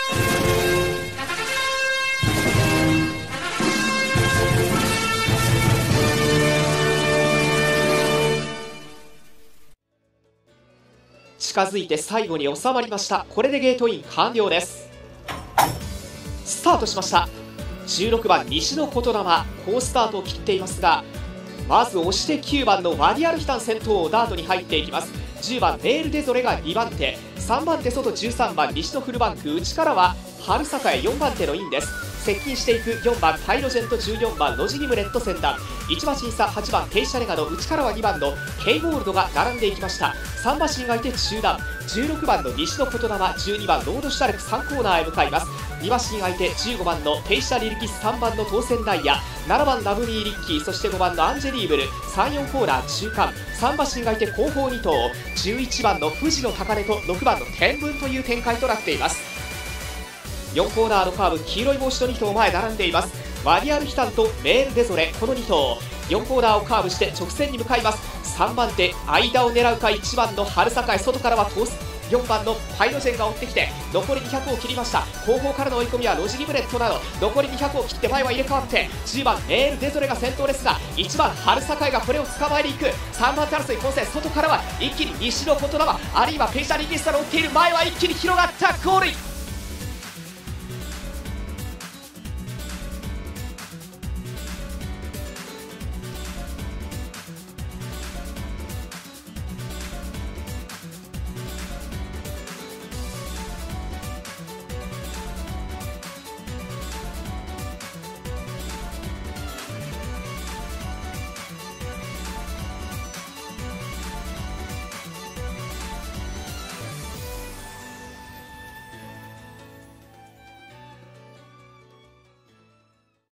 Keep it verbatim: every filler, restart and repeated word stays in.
近づいて最後に収まりました。これでゲートイン完了です。スタートしました。じゅうろくばん西の言霊、好スタートを切っていますが、まず押してきゅうばんのワディアルヒタン先頭、ダートに入っていきます。じゅうばんメールデゾレがにばんて、さんばん手外じゅうさんばん西のフルバンク、内からは春栄よんばん手のインです。接近していくよんばんパイロジェント、じゅうよんばんロジギムレッド先端、いち馬身差はちばんテイシャレガの内からはにばんのケイゴールドが並んでいきました。さん馬身がいて中段、じゅうろくばんの西の言霊、じゅうにばんロードシュタルクさんコーナーへ向かいます。に馬身がいてじゅうごばんのテイシャリルキス、さんばんの当選ダイヤ、ななばんラブミーリッキー、そしてごばんのアンジェリーブル、さん、よんコーナー中間、さん馬身がいて後方に頭、じゅういちばんの富士の高値とろくばんの天文という展開となっています。よんコーナーのカーブ、黄色い帽子のに頭前並んでいます。ワディアルヒタンとメールデゾレ、このに頭、よんコーナーをカーブして直線に向かいます。さんばん手、間を狙うかいちばんの春栄、外からは通すよんばんのパイロジェンが追ってきて残りにひゃくを切りました。後方からの追い込みはロジギムレットなど、残りにひゃくを切って前は入れ替わってじゅうばんメールデゾレが先頭ですが、いちばん春栄がこれを捕まえに行く。さんばん手争い混戦、外からは一気に西の言霊、あるいはペイシャリギスタの追っている。前は一気に広がった。ゴールイン。